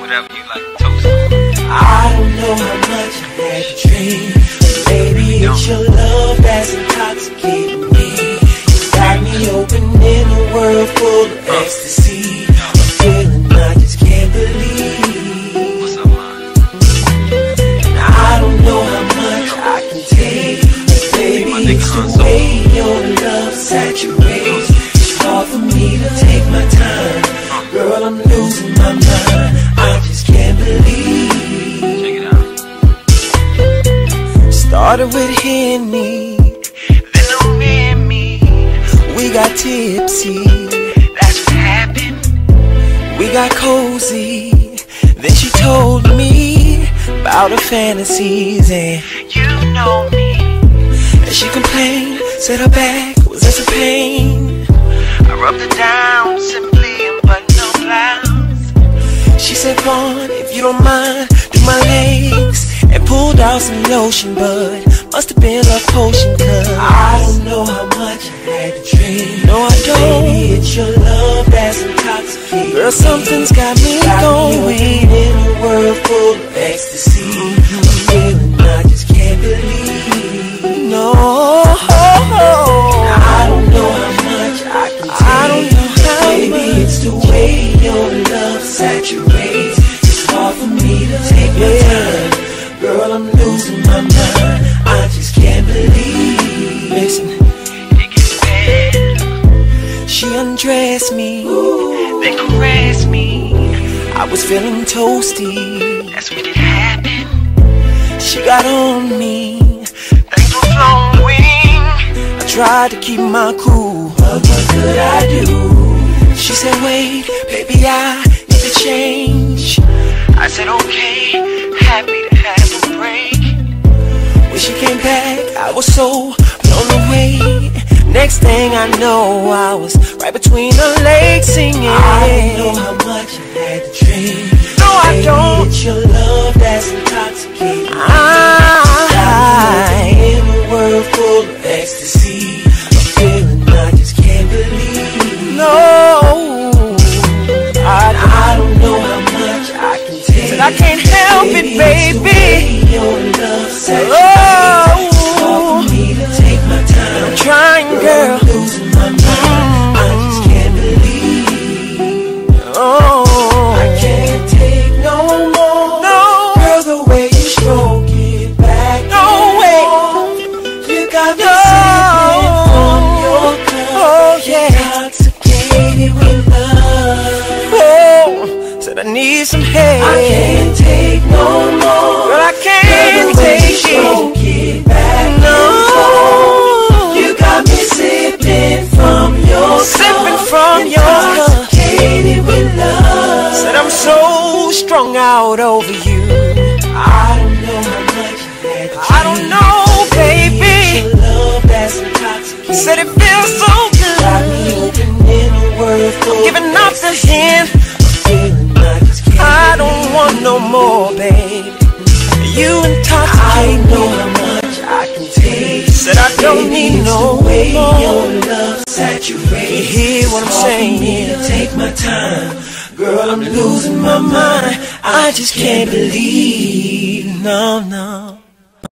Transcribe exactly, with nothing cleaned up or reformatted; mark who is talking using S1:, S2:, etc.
S1: whatever you like to toast on.
S2: I don't know how much I had to dream. Baby, it's your love that's intoxicating me. You got me open in a world full of ecstasy. A feeling I just can't believe.
S1: What's up, man?
S2: And I don't know how much I can take. Baby, it's the way your love saturates. It's hard for me to take my time. Girl, I'm losing my mind. I just can't believe.
S1: Check it out.
S2: Started with Henny,
S1: Then no me.
S2: we got tipsy,
S1: That's what happened.
S2: we got cozy. Then she told me about her fantasies, and
S1: You know me.
S2: and she complained, said her back was just a pain.
S1: I rubbed it down simply and but no blouse.
S2: She said, Vaughn, if you don't mind, do my legs, and pulled out some lotion, but must have been a potion, cause I don't know how much I had to drink. No, I don't. Baby, it's your love that's intoxicating. Girl, something's got me got going me in a world full of ecstasy. A feeling I just can't believe. No, I don't know how much I can take. I don't know how Baby, much. It's the way your love saturates. It's hard for me to take my time. Girl, I'm losing my mind. I just can't believe. Listen,
S1: It gets better.
S2: she undressed me.
S1: They caress me.
S2: I was feeling toasty.
S1: That's when it happened.
S2: She got on me.
S1: Things were flowing.
S2: I tried to keep my cool, but what could I do? She said, wait, baby, I need to change.
S1: I said okay, happy to have a break.
S2: When she came back, I was so blown away. Next thing I know, I was right between the legs singing. I don't know how much I had to drink.
S1: No, I
S2: Baby,
S1: don't.
S2: it's your love that's intoxicating. I, in a world full of ecstasy. A feeling I just can't believe. No, I, I don't know how much I can take.
S1: Said I can't help
S2: Baby,
S1: it, baby.
S2: It's the way your love saturates. It's hard for me to take my time.
S1: I'm trying, girl.
S2: I'm losing my mind. I just can't believe.
S1: Oh,
S2: I can't take no more.
S1: No.
S2: Girl, the way you stroke it back.
S1: No way.
S2: You got me
S1: No.
S2: sipping from your cup.
S1: Oh, yeah.
S2: Intoxicated with love.
S1: Oh, said I need some help.
S2: I can't take no more.
S1: Girl, I can't take it.
S2: Stroke it back.
S1: No.
S2: You got me sipping from your
S1: Sipping
S2: cup.
S1: from your cup.
S2: Intoxicated with love.
S1: Said I'm so strung out over you.
S2: I don't know how much I had to
S1: I don't know, baby.
S2: Your love that's intoxicating.
S1: Said it feels so
S2: Got me
S1: good.
S2: open in a world full
S1: Giving
S2: of
S1: up the hint.
S2: feeling I just can't
S1: I don't want no more, babe. You
S2: I
S1: intoxicate
S2: know
S1: me.
S2: how much I can take.
S1: Said I don't
S2: Baby,
S1: need
S2: it's
S1: no
S2: the way
S1: more.
S2: your love saturates.
S1: You hear what I'm
S2: It's hard for
S1: saying?
S2: me to take my time. Girl, I'm losing my mind. I just can't believe.
S1: No, no.